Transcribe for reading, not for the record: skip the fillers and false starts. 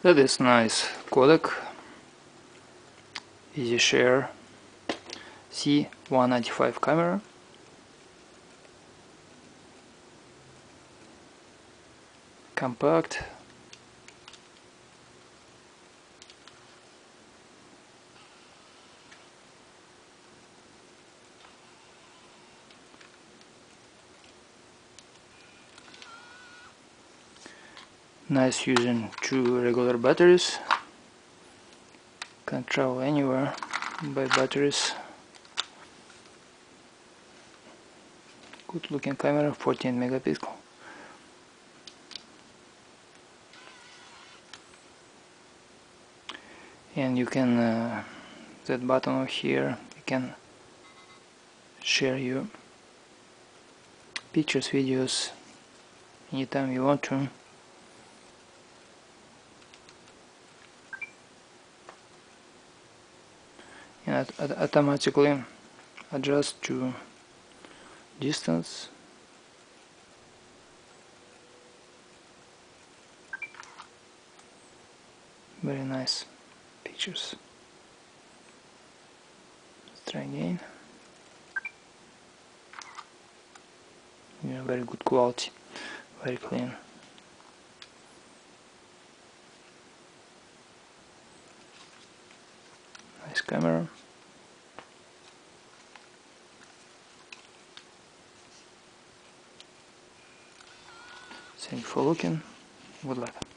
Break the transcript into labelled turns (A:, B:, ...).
A: That is nice codec, easy share C195 camera. Compact. Nice using two regular batteries. Can travel anywhere by batteries. Good looking camera, 14 megapixel. And you can that button over here, you can share your pictures, videos anytime you want to. And automatically adjust to distance. Very nice pictures. Let's try again. Yeah, very good quality, very clean. Nice camera. Thank you for looking. Good luck.